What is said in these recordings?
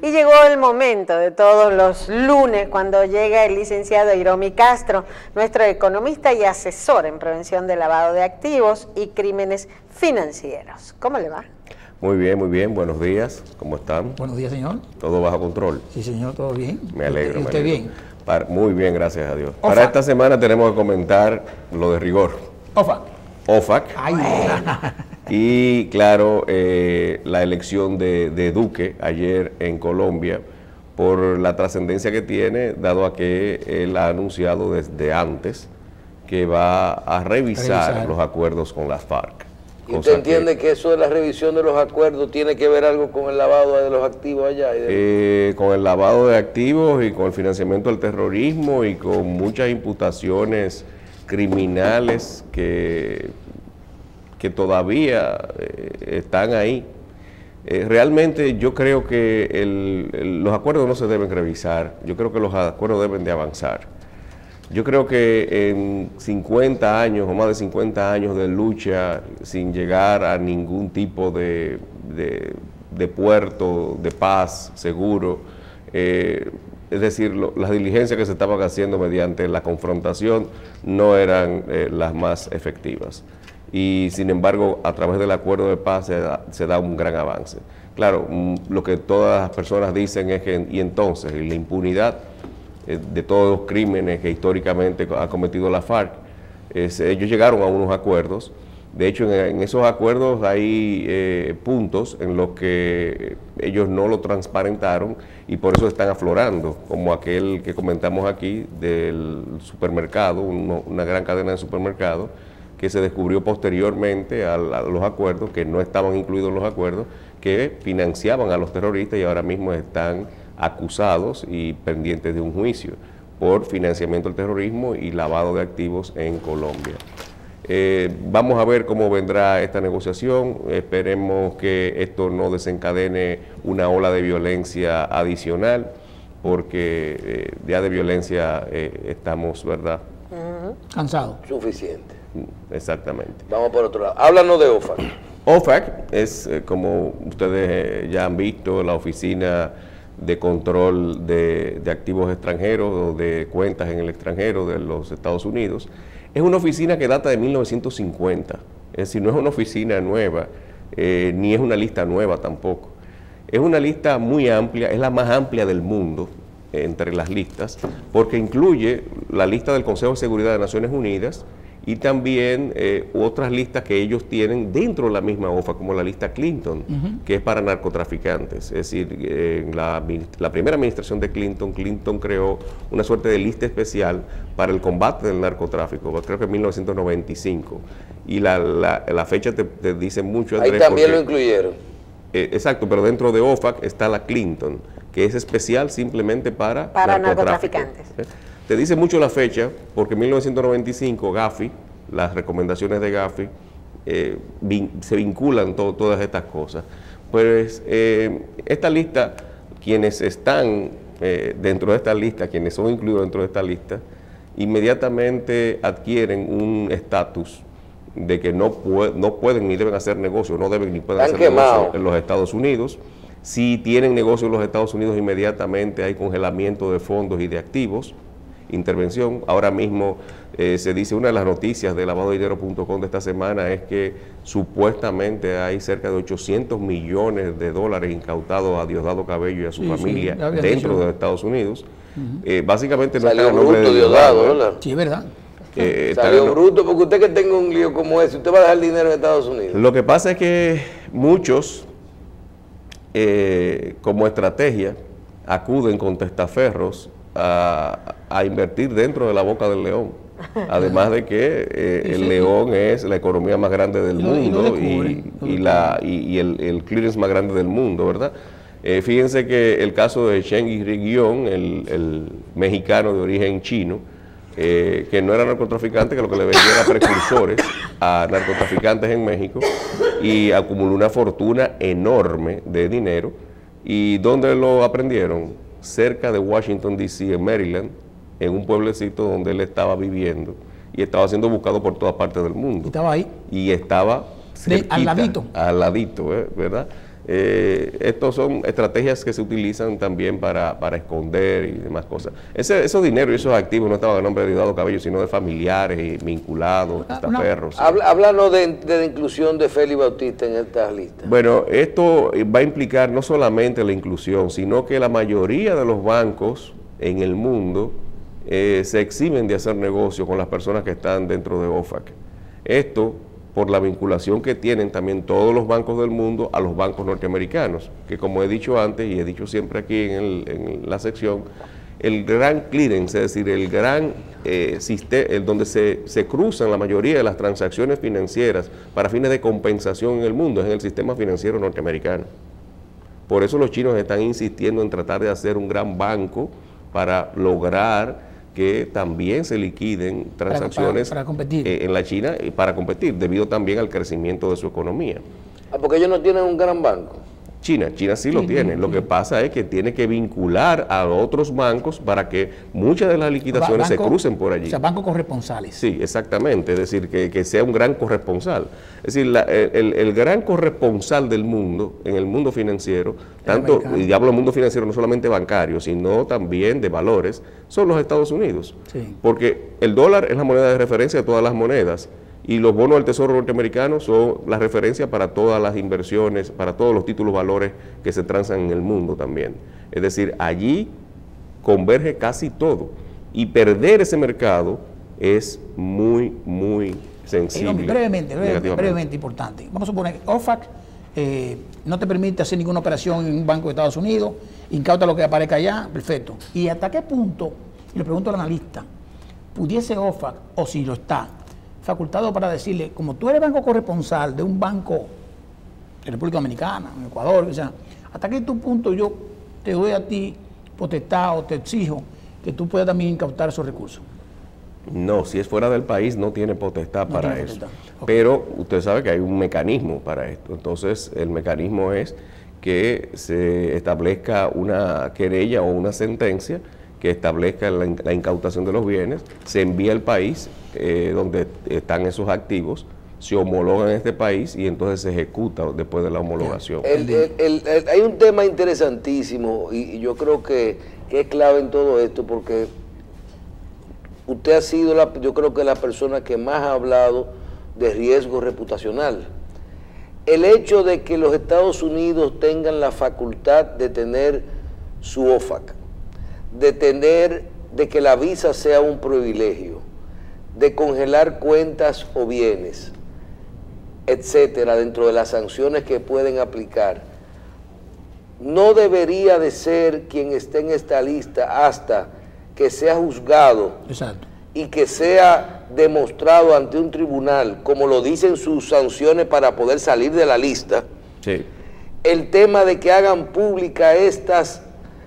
Y llegó el momento de todos los lunes cuando llega el licenciado Hiromi Castro, nuestro economista y asesor en prevención de lavado de activos y crímenes financieros. ¿Cómo le va? Muy bien, buenos días, ¿cómo están? Buenos días, señor. ¿Todo bajo control? Sí, señor, todo bien. Me alegro. ¿Y usted bien? Muy bien, gracias a Dios. OFAC. Para esta semana tenemos que comentar lo de rigor. OFAC. Ay, Y claro, la elección de Duque ayer en Colombia, por la trascendencia que tiene, dado a que él ha anunciado desde antes que va a revisar los acuerdos con las FARC. ¿Y usted entiende que eso de la revisión de los acuerdos tiene que ver algo con el lavado de los activos allá? Con el lavado de activos y con el financiamiento del terrorismo y con muchas imputaciones criminales que todavía están ahí. Realmente yo creo que los acuerdos no se deben revisar, yo creo que los acuerdos deben de avanzar. Yo creo que en 50 años o más de 50 años de lucha sin llegar a ningún tipo de puerto de paz seguro, es decir, las diligencias que se estaban haciendo mediante la confrontación no eran las más efectivas. Y sin embargo, a través del acuerdo de paz se da un gran avance. Claro, lo que todas las personas dicen es que, y entonces, la impunidad de todos los crímenes que históricamente ha cometido la FARC, ellos llegaron a unos acuerdos. De hecho, en esos acuerdos hay puntos en los que ellos no lo transparentaron y por eso están aflorando, como aquel que comentamos aquí del supermercado, una gran cadena de supermercados, que se descubrió posteriormente a los acuerdos, que no estaban incluidos en los acuerdos, que financiaban a los terroristas y ahora mismo están acusados y pendientes de un juicio por financiamiento del terrorismo y lavado de activos en Colombia. Vamos a ver cómo vendrá esta negociación, esperemos que esto no desencadene una ola de violencia adicional, porque ya de violencia estamos, ¿verdad? Cansado. Suficiente. Exactamente. Vamos por otro lado. Háblanos de OFAC. OFAC es, como ustedes ya han visto, la Oficina de Control de Activos Extranjeros o de cuentas en el extranjero de los Estados Unidos. Es una oficina que data de 1950, es decir, no es una oficina nueva, ni es una lista nueva tampoco. Es una lista muy amplia, es la más amplia del mundo entre las listas, porque incluye la lista del Consejo de Seguridad de Naciones Unidas y también otras listas que ellos tienen dentro de la misma OFAC, como la lista Clinton, que es para narcotraficantes. Es decir, en la primera administración de Clinton creó una suerte de lista especial para el combate del narcotráfico, creo que en 1995. Y la fecha te dice mucho, Andrés. Ahí también lo incluyeron. Exacto, pero dentro de OFAC está la Clinton, que es especial simplemente para narcotraficantes. Te dice mucho la fecha, porque en 1995 Gafi, las recomendaciones de Gafi, se vinculan todas estas cosas. Pues esta lista, quienes están dentro de esta lista, quienes son incluidos dentro de esta lista, inmediatamente adquieren un estatus de que no pueden ni deben hacer negocio, no deben ni pueden hacer negocio en los Estados Unidos. Si tienen negocio en los Estados Unidos, inmediatamente hay congelamiento de fondos y de activos, intervención. Ahora mismo se dice, una de las noticias de lavadodinero.com de esta semana es que supuestamente hay cerca de 800 millones de dólares incautados a Diosdado Cabello y a su familia dentro de Estados Unidos. Básicamente no salió bruto Diosdado, ¿verdad? Sí, es verdad. Salió bruto, porque usted que tenga un lío como ese, usted va a dejar dinero en Estados Unidos. Lo que pasa es que muchos, como estrategia, acuden con testaferros a invertir dentro de la boca del león. Además de que el león es la economía más grande del mundo y el clearance más grande del mundo, ¿verdad? Fíjense que el caso de Chen Guión, el mexicano de origen chino, que no era narcotraficante, que lo que le vendía era precursores a narcotraficantes en México, y acumuló una fortuna enorme de dinero. ¿Y dónde lo aprendieron? Cerca de Washington, D.C., en Maryland, en un pueblecito donde él estaba viviendo y estaba siendo buscado por todas partes del mundo. Estaba ahí. Y estaba cerquita, al ladito. Al ladito, ¿verdad? Estos son estrategias que se utilizan también para esconder y demás cosas. Esos dinero y esos activos no estaban a nombre de Diosdado Cabello, sino de familiares y vinculados, testaferros. Háblanos de la inclusión de Félix Bautista en estas listas. Bueno, esto va a implicar no solamente la inclusión, sino que la mayoría de los bancos en el mundo se eximen de hacer negocio con las personas que están dentro de OFAC. Esto por la vinculación que tienen también todos los bancos del mundo a los bancos norteamericanos, que como he dicho antes y he dicho siempre aquí en la sección, el gran clearance, es decir, el gran sistema donde se cruzan la mayoría de las transacciones financieras para fines de compensación en el mundo, es en el sistema financiero norteamericano. Por eso los chinos están insistiendo en tratar de hacer un gran banco para lograr que también se liquiden transacciones para competir en la China para competir, debido también al crecimiento de su economía. Porque ellos no tienen un gran banco. China sí lo tiene. Lo que pasa es que tiene que vincular a otros bancos para que muchas de las liquidaciones se crucen por allí. O sea, bancos corresponsales. Sí, exactamente. Es decir, que sea un gran corresponsal. Es decir, el gran corresponsal del mundo, en el mundo financiero, tanto, y hablo del mundo financiero no solamente bancario, sino también de valores, son los Estados Unidos. Sí. Porque el dólar es la moneda de referencia de todas las monedas. Y los bonos del Tesoro norteamericano son la referencia para todas las inversiones, para todos los títulos valores que se transan en el mundo también. Es decir, allí converge casi todo. Y perder ese mercado es muy, muy sensible. Brevemente importante. Vamos a suponer que OFAC no te permite hacer ninguna operación en un banco de Estados Unidos, incauta lo que aparezca allá, perfecto. ¿Y hasta qué punto, y le pregunto al analista, pudiese OFAC, o si lo está, facultado para decirle, como tú eres banco corresponsal de un banco de República Dominicana, en Ecuador, o sea, hasta qué punto yo te doy a ti potestad o te exijo que tú puedas también incautar esos recursos? No, si es fuera del país no tiene potestad para eso. Okay. Pero usted sabe que hay un mecanismo para esto. Entonces, el mecanismo es que se establezca una querella o una sentencia que establezca la incautación de los bienes, se envía al país donde están esos activos, se homologan en este país y entonces se ejecuta después de la homologación. Hay un tema interesantísimo y yo creo que es clave en todo esto, porque usted ha sido, yo creo que la persona que más ha hablado de riesgo reputacional. El hecho de que los Estados Unidos tengan la facultad de tener su OFAC, de que la visa sea un privilegio, de congelar cuentas o bienes, etcétera, dentro de las sanciones que pueden aplicar, no debería de ser quien esté en esta lista hasta que sea juzgado. Exacto. Y que sea demostrado ante un tribunal, como lo dicen sus sanciones para poder salir de la lista. Sí. El tema de que hagan pública estas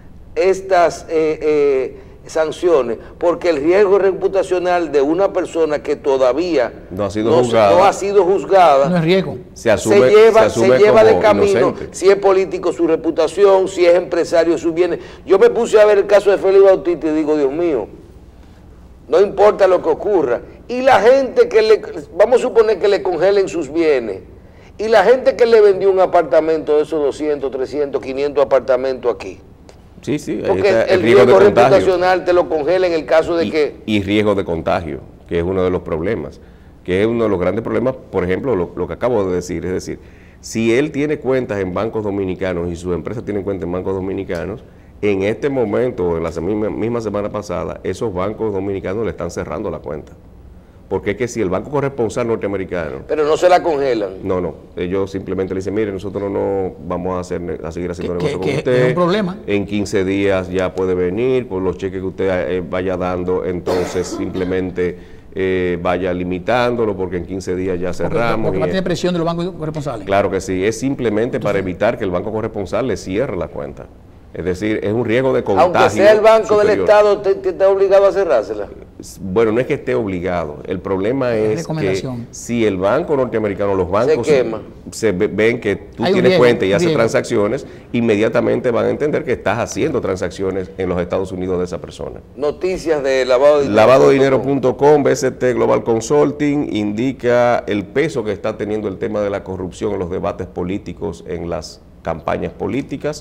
sanciones, porque el riesgo reputacional de una persona que todavía no ha sido juzgada, no es riesgo. Se lleva de camino, inocente. Si es político su reputación, si es empresario sus bienes. Yo me puse a ver el caso de Félix Bautista y digo, Dios mío, no importa lo que ocurra. Y la gente vamos a suponer que le congelen sus bienes, y la gente que le vendió un apartamento de esos 200, 300, 500 apartamentos aquí. Sí, sí. Porque el riesgo reputacional te lo congela en el caso de que... Y riesgo de contagio, que es uno de los problemas, que es uno de los grandes problemas, por ejemplo, lo que acabo de decir, es decir, si él tiene cuentas en bancos dominicanos y su empresa tiene cuentas en bancos dominicanos, en este momento, en la misma semana pasada, esos bancos dominicanos le están cerrando la cuenta. Porque es que si el banco corresponsal norteamericano... Pero no se la congelan. No. Ellos simplemente le dicen, mire, nosotros no vamos a seguir haciendo negocio con usted. Es un problema. En 15 días ya puede venir, por los cheques que usted vaya dando, entonces simplemente vaya limitándolo, porque en 15 días ya cerramos. Porque va a tener presión de los bancos corresponsales. Claro que sí, es simplemente para evitar que el banco corresponsal le cierre la cuenta. Es decir, es un riesgo de contagio. Aunque sea el banco superior del Estado, ¿te está obligado a cerrársela? Bueno, no es que esté obligado. El problema es que si el banco norteamericano, los bancos ven que tú tienes cuenta y haces transacciones, inmediatamente van a entender que estás haciendo transacciones en los Estados Unidos de esa persona. Noticias de lavado de dinero. Lavadodinero.com, BST Global Consulting indica el peso que está teniendo el tema de la corrupción en los debates políticos en las campañas políticas.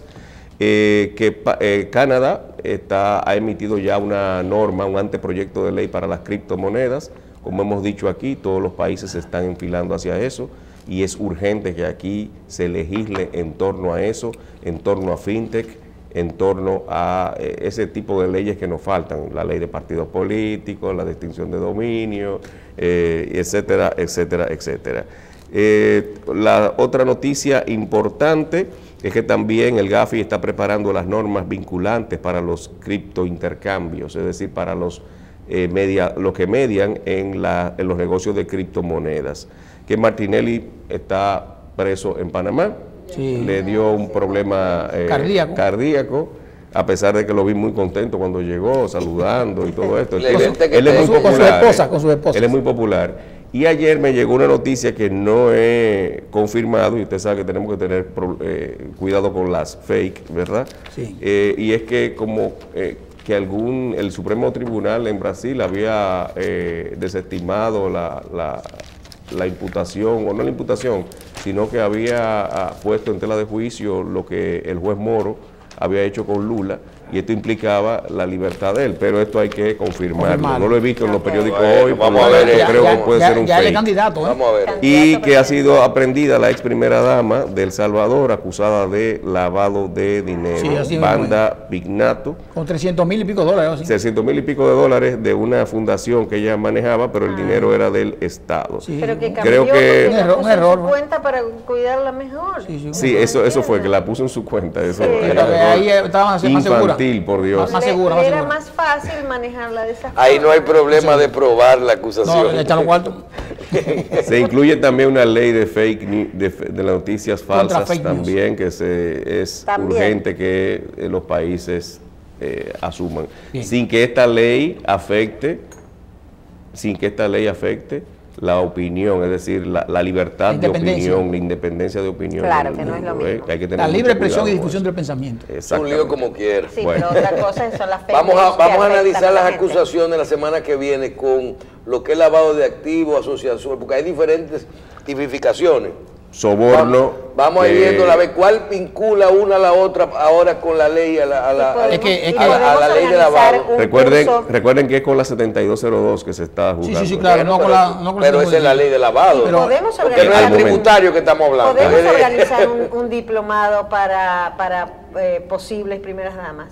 Canadá ha emitido ya una norma, un anteproyecto de ley para las criptomonedas. Como hemos dicho aquí, todos los países se están enfilando hacia eso y es urgente que aquí se legisle en torno a eso, en torno a fintech, en torno a ese tipo de leyes que nos faltan, la ley de partidos políticos, la distinción de dominio, etcétera, etcétera, etcétera. La otra noticia importante es que también el Gafi está preparando las normas vinculantes para los criptointercambios, es decir, para los que median en los negocios de criptomonedas. Que Martinelli está preso en Panamá, sí, le dio un problema cardíaco, a pesar de que lo vi muy contento cuando llegó, saludando y todo esto. Él es muy popular. Con su esposa. Él es muy popular. Y ayer me llegó una noticia que no he confirmado, y usted sabe que tenemos que tener cuidado con las fake, ¿verdad? Sí. Y es que que el Supremo Tribunal en Brasil había desestimado la imputación, o no la imputación, sino que había puesto en tela de juicio lo que el juez Moro había hecho con Lula, y esto implicaba la libertad de él, pero esto hay que confirmarlo. No lo he visto en los periódicos hoy, vamos a ver, creo que puede ser un fake. Candidato, vamos a ver. Y que ha sido aprendida la ex primera dama de El Salvador, acusada de lavado de dinero, sí, Banda Pignato. Con 300,000 y pico dólares. 300,000 y pico de dólares de una fundación que ella manejaba, pero el dinero era del Estado. Sí. Pero que cambió, creo que un error, en su cuenta para cuidarla mejor. Sí, eso fue, que la puso en su cuenta. Eso ahí estaba más segura. Por Dios. Más segura. Era más fácil manejarla de esa forma. Ahí no hay problema de probar la acusación. Se incluye también una ley de fake news, de las noticias falsas también, que es urgente que los países asuman. Bien. Sin que esta ley afecte la opinión, es decir, la libertad de opinión, la independencia de opinión. Claro, que no es lo mismo. Hay que tener la libre expresión y difusión del pensamiento. Es un lío como quiera. Sí, bueno. Pero otra cosa son las vamos a analizar las acusaciones la semana que viene con lo que es lavado de activos, asociación, porque hay diferentes tipificaciones. Soborno. Vamos a ir viendo a ver cuál vincula una a la otra ahora con la ley, a la ley de lavado. Recuerden que es con la 7202 que se está jugando. Sí, claro. Pero esa es la ley de lavado. Porque no es el tributario que estamos hablando. Podemos organizar un diplomado para posibles primeras damas.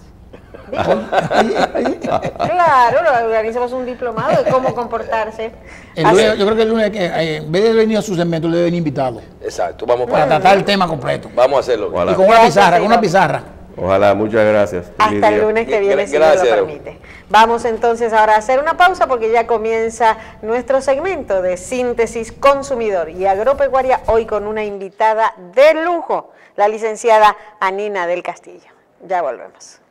Claro, organizamos un diplomado de cómo comportarse. Yo creo que el lunes, en vez de venir a su segmento, le deben invitarlo. Exacto, vamos para tratar el tema completo. Vamos a hacerlo. Ojalá. Y con una pizarra, Ojalá, muchas gracias. Hasta el lunes que viene, si nos lo permite. Vamos entonces ahora a hacer una pausa porque ya comienza nuestro segmento de síntesis consumidor y agropecuaria, hoy con una invitada de lujo, la licenciada Anina del Castillo. Ya volvemos.